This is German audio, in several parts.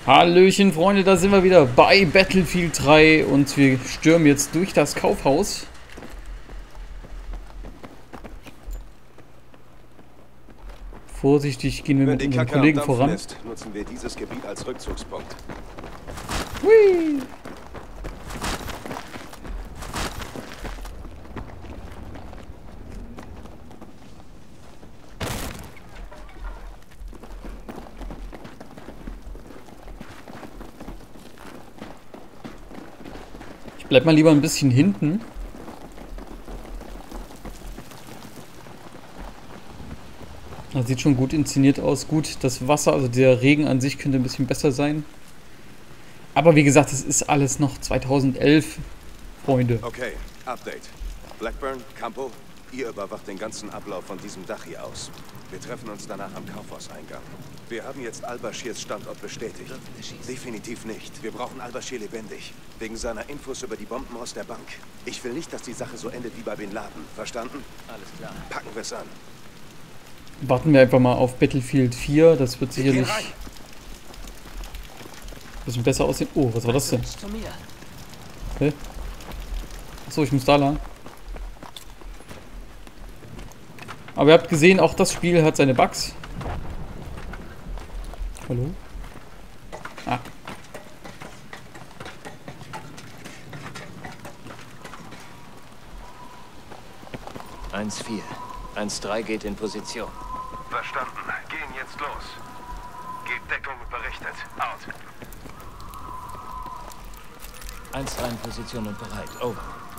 Hallöchen Freunde, da sind wir wieder bei Battlefield 3 und wir stürmen jetzt durch das Kaufhaus. Vorsichtig gehen wir mit unseren Kollegen voran. Nutzen wir dieses Gebiet als Rückzugspunkt. Hui. Ich bleib mal lieber ein bisschen hinten. Das sieht schon gut inszeniert aus. Gut, das Wasser, also der Regen an sich könnte ein bisschen besser sein. Aber wie gesagt, es ist alles noch 2011, Freunde. Okay, Update. Blackburn, Campo, ihr überwacht den ganzen Ablauf von diesem Dach hier aus. Wir treffen uns danach am Kaufhauseingang. Wir haben jetzt Al-Bashirs Standort bestätigt. Definitiv nicht. Wir brauchen Al-Bashir lebendig. Wegen seiner Infos über die Bomben aus der Bank. Ich will nicht, dass die Sache so endet wie bei Bin Laden. Verstanden? Alles klar. Packen wir es an. Warten wir einfach mal auf Battlefield 4. Das wird sicherlich ein bisschen besser aussehen. Oh, was war das denn? Okay. Achso, ich muss da lang. Aber ihr habt gesehen, auch das Spiel hat seine Bugs. Hallo? Ah. (1-4). 1-3 geht in Position. Verstanden. Gehen jetzt los. Gebt Deckung und berichtet. Out. 1-3 in Position und bereit. Over.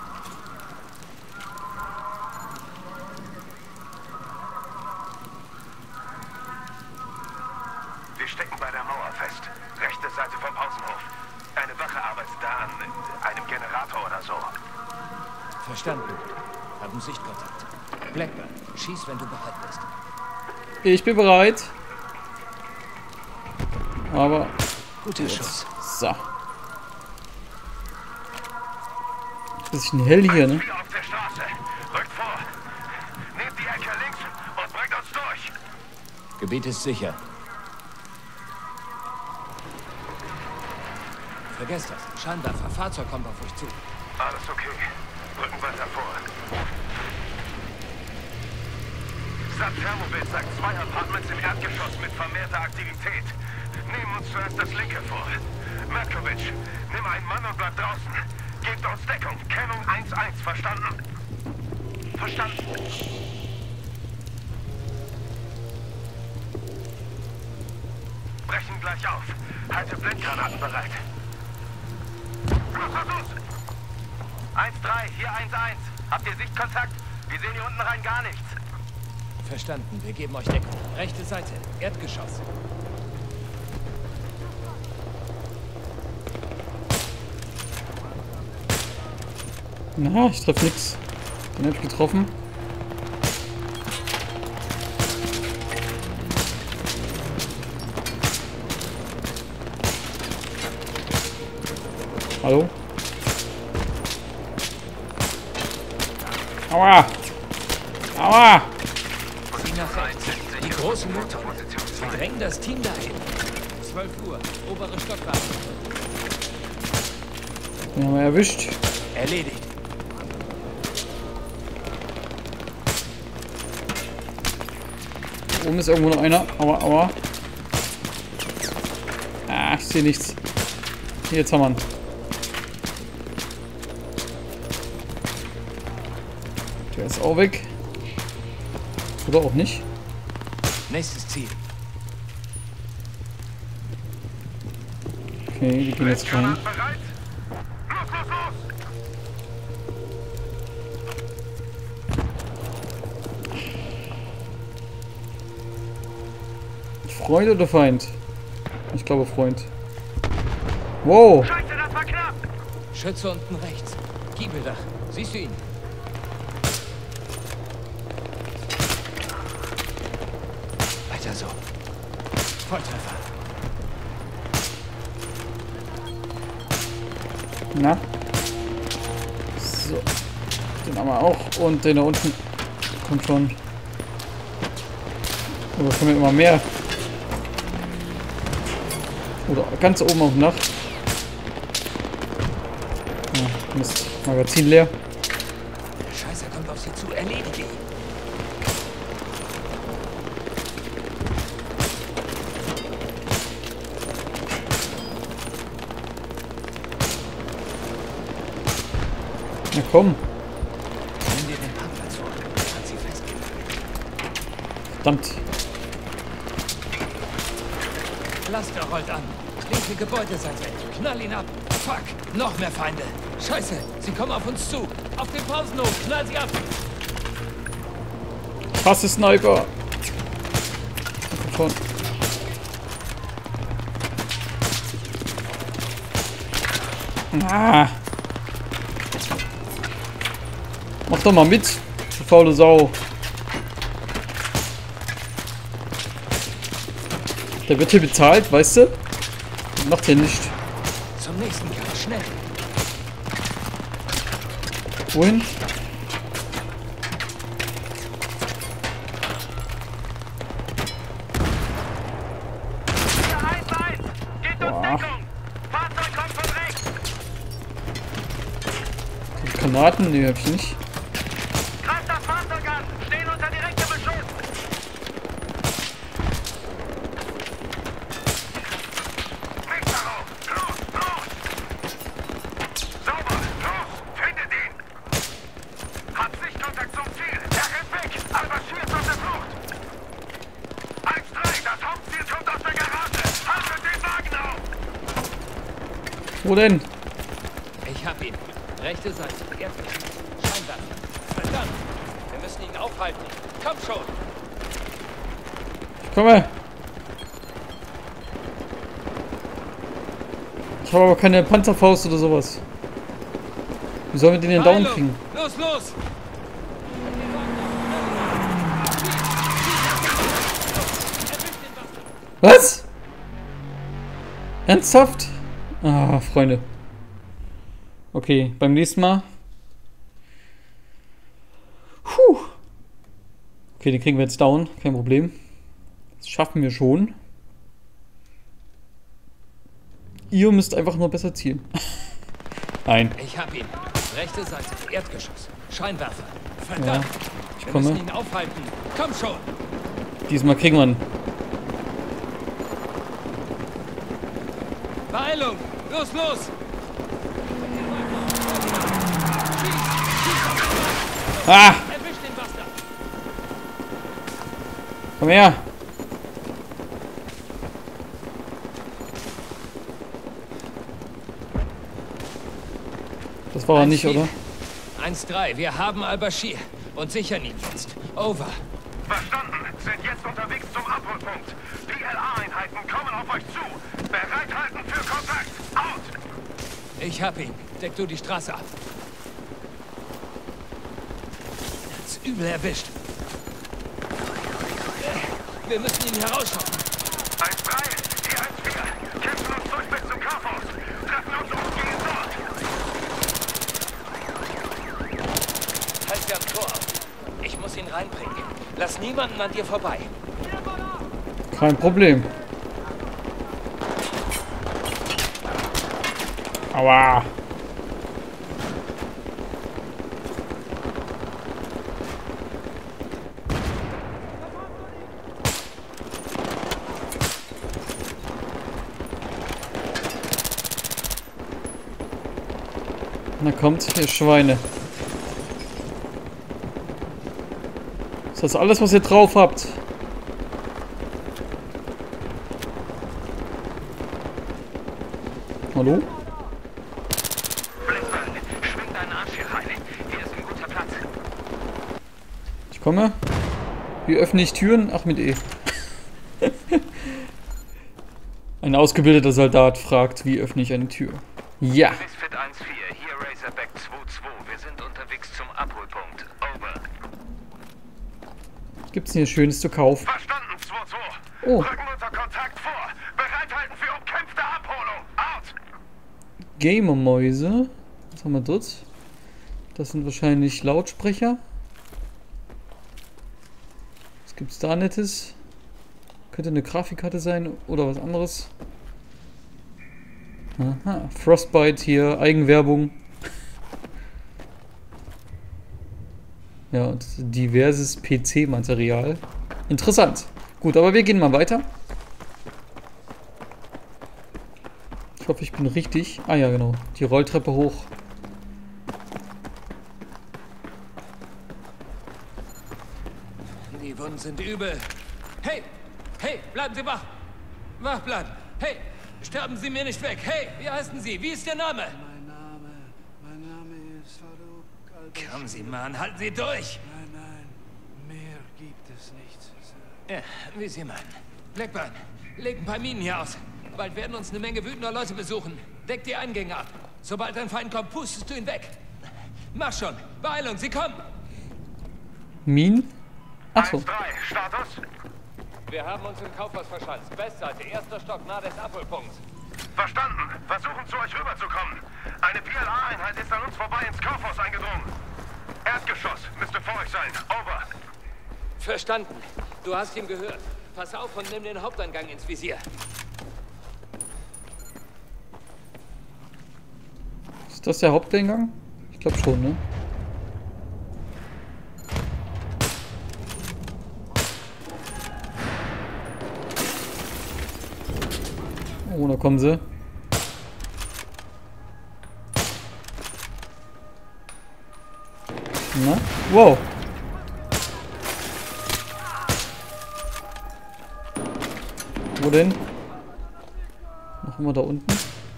Wir stecken bei der Mauer fest. Rechte Seite vom Außenhof. Eine Wache arbeitet da an einem Generator oder so. Verstanden. Haben Sichtkontakt. Blackburn, schieß, wenn du bereit bist. Ich bin bereit. Aber... Guter Schuss. So. Bisschen hell hier, ne? Wieder auf der Straße. Rückt vor. Nehmt die Ecke links und bringt uns durch. Gebiet ist sicher. Vergesst das. Scheinwerfer. Fahrzeug kommt auf euch zu. Alles okay. Rücken weiter vor. Thermobild sagt 2 Apartments im Erdgeschoss mit vermehrter Aktivität. Nehmen uns zuerst das linke vor. Merkovic, nimm einen Mann und bleib draußen. Gebt uns Deckung. Kennung 1-1. Verstanden? Verstanden. Brechen gleich auf. Halte Blendgranaten bereit. Los, los, los! 1-3, hier 1-1. Habt ihr Sichtkontakt? Wir sehen hier unten rein gar nichts. Verstanden. Wir geben euch Deckung. Rechte Seite. Erdgeschoss. Na, ich treffe nichts. Den habe ich getroffen. Hallo? Aua! Aua! Sieh nach rechts. Die großen Motoren. Sie drängen das Team dahin. 12 Uhr. Obere Stockwerk. Den haben wir erwischt. Erledigt. Oben ist irgendwo noch einer. Aua, aua. Ah, ich sehe nichts. Hier, jetzt haben wir ihn. Der ist auch weg. Oder auch nicht. Nächstes Ziel. Okay, die gehen jetzt rein. Bereit? Los, los, los! Freund oder Feind? Ich glaube Freund. Wow! Scheiße, das war knapp! Schütze unten rechts. Giebeldach. Siehst du ihn? Weiter so. Volltreffer. Na? So. Den haben wir auch. Und den da unten. Kommt schon. Aber kommen immer mehr. Oder ganz oben auf Nacht. Ja, Mist. Magazin leer. Scheiße, kommt auf sie zu. Erledige ihn. Na komm. Nimm dir den Parkplatz vor. Kann sie festgehen. Verdammt. Laster rollt an. Linke Gebäudeseite. Knall ihn ab. Fuck. Noch mehr Feinde. Scheiße. Sie kommen auf uns zu. Auf den Pausenhof. Knall sie ab. Krasse Sniper. Komm schon. Ah. Mach doch mal mit, du faule Sau. Der wird hier bezahlt, weißt du? Macht hier nicht. Zum nächsten Gang. Schnell. Wohin? Hier 1-1. Geht uns Deckung. Fahrzeug kommt von rechts. Die Granaten? Nee, hab ich nicht. Greift das Fahrzeug an. Stehen unter direktem Beschuss. Nicht darauf. Los, los. Sauber. Los. Findet ihn. Hat Sichtkontakt zum Ziel. Er rennt weg. Al-Bashir ist auf der Flucht. 1-3. Das Hauptziel kommt aus der Garage. Haltet den Wagen auf. Wo denn? Ich hab ihn. Rechte Seite. Erdgeschoss. Scheinwerfer. Verdammt. Wir müssen ihn aufhalten. Komm schon. Ich komme. Ich habe aber keine Panzerfaust oder sowas. Wie sollen wir den denn down Beeilung. kriegen? Los, los. Was? Ernsthaft? Ah, Freunde. Okay, beim nächsten Mal. Puh. Okay, den kriegen wir jetzt down. Kein Problem. Das schaffen wir schon. Ihr müsst einfach nur besser zielen. Nein. Ich hab ihn. Rechte Seite. Erdgeschoss. Scheinwerfer. Ja, Verdammt. ich Wir müssen komme. ihn aufhalten. Komm schon. Diesmal kriegen wir ihn. Beeilung. Los, los. Ah! Erwisch den Bastard. Komm her! Das war er nicht, 1-4. oder? 1-3. Wir haben Al-Bashir und sichern ihn jetzt. Over. Verstanden. Sind jetzt unterwegs zum Abholpunkt. PLA-Einheiten kommen auf euch zu. Bereithalten für Kontakt. Out. Ich hab ihn. Deck du die Straße ab. Hat's übel erwischt. Wir müssen ihn herausschaffen. 1-3. Hier 1-4. Kämpfen uns durch bis zum Kaufhaus. Treffen uns umgehend dort. Halt dir am Tor auf. Ich muss ihn reinbringen. Lass niemanden an dir vorbei. Kein Problem. Aua! Na kommt, ihr Schweine. Ist das alles, was ihr drauf habt? Hallo? Blackburn, schwing deinen Arsch hier rein. Hier ist ein guter Platz. Ich komme. Wie öffne ich Türen? Ach, mit E. Ein ausgebildeter Soldat fragt, wie öffne ich eine Tür? Ja. Misfit 1-4, hier Razorback 2-2. Wir sind unterwegs zum Abholpunkt. Over. Gibt's denn hier Schönes zu kaufen? Verstanden, 2-2. Oh. Rücken unser Kontakt vor. Bereithalten für umkämpfte Abholung. Out. Gamermäuse. Was haben wir dort? Das sind wahrscheinlich Lautsprecher. Was gibt's da Nettes? Könnte eine Grafikkarte sein oder was anderes. Aha, Frostbite hier, Eigenwerbung. Ja, und diverses PC-Material. Interessant. Gut, aber wir gehen mal weiter. Ich hoffe, ich bin richtig. Ah ja, genau. Die Rolltreppe hoch. Die Wunden sind übel. Hey! Hey, bleiben Sie wach! Wach bleiben! Hey! Sterben Sie mir nicht weg! Hey, wie heißen Sie? Wie ist Ihr Name? Mein Name ist Farouk al-Bashir. Kommen Sie, Mann, halten Sie durch! Nein, mehr gibt es nicht, Sir. Ja, wie Sie meinen. Blackburn, leg ein paar Minen hier aus. Bald werden uns eine Menge wütender Leute besuchen. Deck die Eingänge ab. Sobald ein Feind kommt, pustest du ihn weg. Mach schon. Beeilung, sie kommen. Minen? Achso. 1-3, Status? Wir haben uns im Kaufhaus verschanzt. Westseite, erster Stock, nahe des Abholpunkts. Verstanden. Versuchen zu euch rüberzukommen. Eine PLA-Einheit ist an uns vorbei ins Kaufhaus eingedrungen. Erdgeschoss müsste vor euch sein. Over. Verstanden. Du hast ihn gehört. Pass auf und nimm den Haupteingang ins Visier. Ist das der Haupteingang? Ich glaube schon, ne? Oh, da kommen sie. Na? Wow. Wo denn? Noch immer da unten.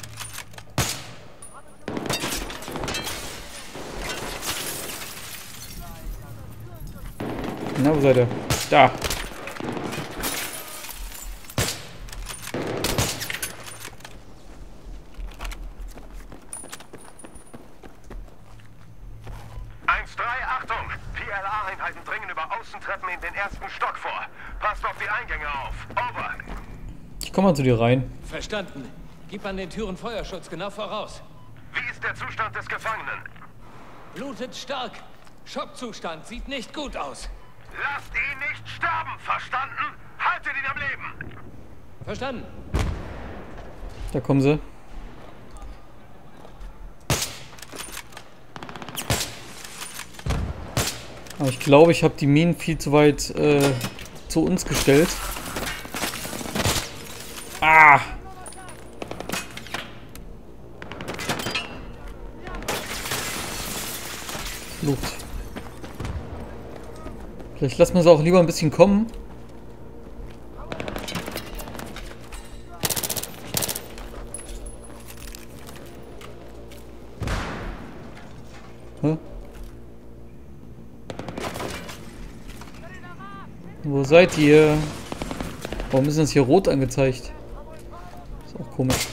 Na, wo seid ihr? Da. Achtung! PLA-Einheiten dringen über Außentreppen in den ersten Stock vor. Passt auf die Eingänge auf. Over. Ich komme mal zu dir rein. Verstanden. Gib an den Türen Feuerschutz genau voraus. Wie ist der Zustand des Gefangenen? Blutet stark. Schockzustand. Sieht nicht gut aus. Lasst ihn nicht sterben, verstanden? Haltet ihn am Leben! Verstanden. Da kommen sie. Aber ich glaube, ich habe die Minen viel zu weit zu uns gestellt. Ah! Flucht. Vielleicht lassen wir sie auch lieber ein bisschen kommen. Hä? Wo seid ihr? Warum ist das hier rot angezeigt? Ist auch komisch.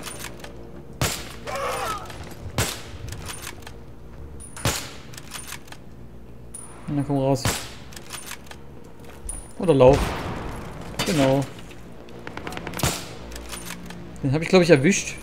Na komm raus. Oder lauf. Genau. Den habe ich, glaube ich, erwischt.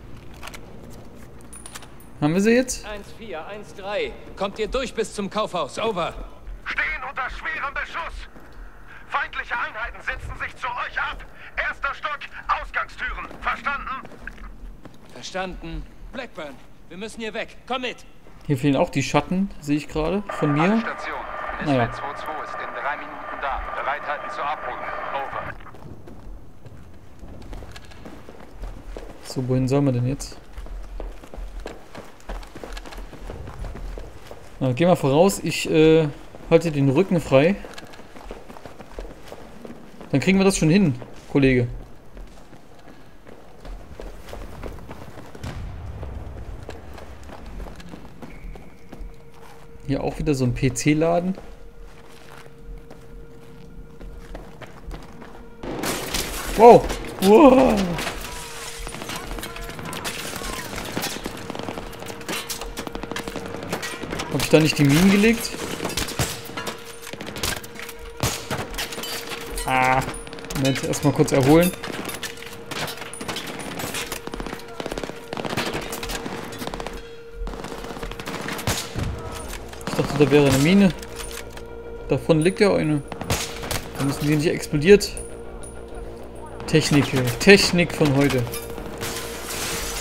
Haben wir sie jetzt? 1-4, 1-3. Kommt ihr durch bis zum Kaufhaus. Over. Stehen unter schwerem Beschuss! Feindliche Einheiten setzen sich zu euch ab! Erster Stock, Ausgangstüren. Verstanden? Verstanden. Blackburn, wir müssen hier weg. Komm mit. Hier fehlen auch die Schatten, sehe ich gerade, von mir. Station. Naja. SW 22 ist in 3 Minuten da. Bereithalten zur Abholung. Over. So, wohin sollen wir denn jetzt? Na, geh mal voraus, ich halte den Rücken frei. Dann kriegen wir das schon hin, Kollege. Hier auch wieder so ein PC-Laden. Wow! Wow! Habe ich da nicht die Minen gelegt? Ah! Moment, erstmal kurz erholen. Ich dachte, da wäre eine Mine. Davon liegt ja eine. Da müssen die nicht explodiert. Technik von heute.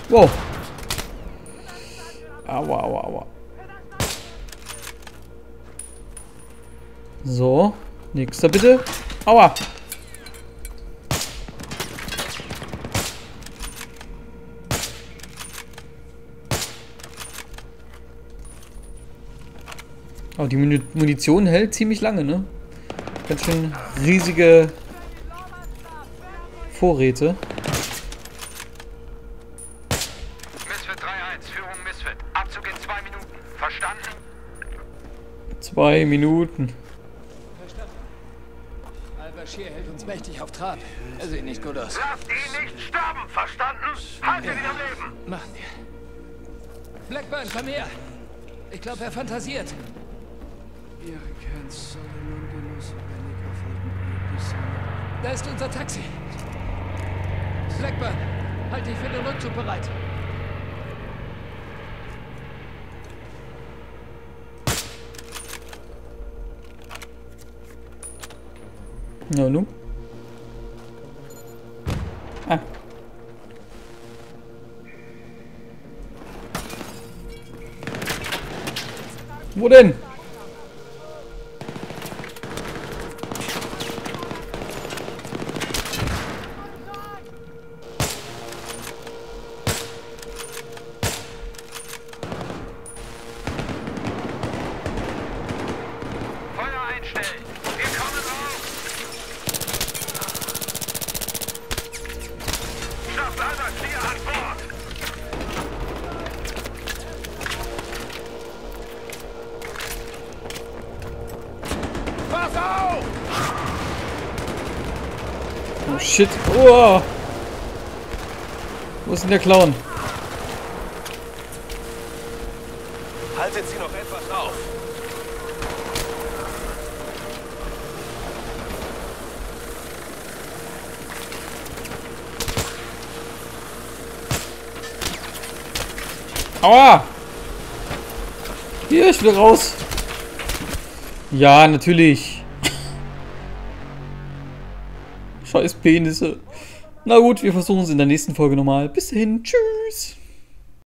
Wow. Aua, aua, aua. So. Nächster bitte. Aua. Oh, die Munition hält ziemlich lange, ne? Ganz schön riesige Vorräte. Misfit 3-1, Führung Misfit. Abzug in 2 Minuten. Verstanden? 2 Minuten. Verstanden. Al-Bashir hält uns mächtig auf Trab. Er sieht nicht gut aus. Lasst ihn nicht sterben, verstanden? Haltet ihn am Leben! Machen wir. Blackburn, komm her. Ich glaube, er fantasiert. Ihre Kens sollen nun genossen, wenn ich auf euch sein. Da ist unser Taxi. Blackburn, halt dich für den Rückzug bereit. Ja, nun. Ah. Wo denn? Feuer einstellen. Wir kommen raus. Schafft Al-Bashir an Bord! Pass auf! Oh shit. Oh. Wo ist denn der Clown? Haltet sie noch etwas auf. Aua! Hier, ich will raus. Ja, natürlich. Scheiß Penisse. Na gut, wir versuchen es in der nächsten Folge nochmal. Bis dahin, tschüss.